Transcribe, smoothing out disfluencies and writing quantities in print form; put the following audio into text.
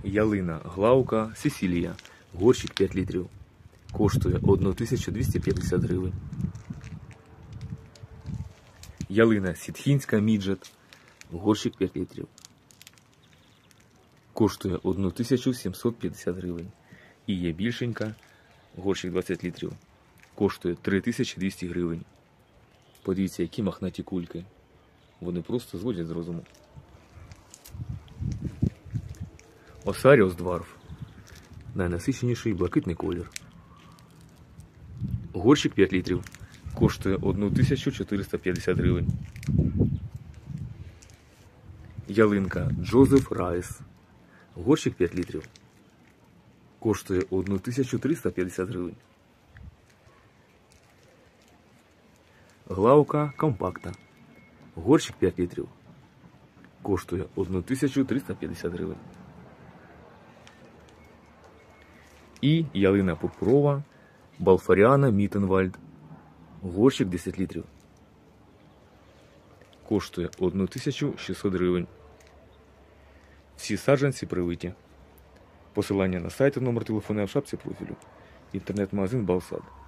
Ялина Глаука Сесілія. Горщик 5 літрів. Коштує 1250 гривень. Ялина Сітхінська Міджет. Горщик 5 літрів. Коштує 1750 гривень. І є більшенька. Горщик 20 літрів. Коштує 3200 гривень. Подивіться, які мохнаті кульки. Вони просто зводять з розуму. Осаріус Дварф. Найнасиченіший блакитний колір. Горщик 5 літрів. Коштує 1450 гривень. Ялинка Джозеф Райс. Горщик 5 літрів. Коштує 1350 гривень. Глаука компакта. Горщик 5 літрів. Коштує 1350 гривень. І ялина пурпурова Балфаріана Міттенвальд. Горщик 10 літрів. Коштує 1600 гривень. Всі саджанці привиті. Посилання на сайт і номер телефону в шапці профілю. Інтернет-магазин Балсад.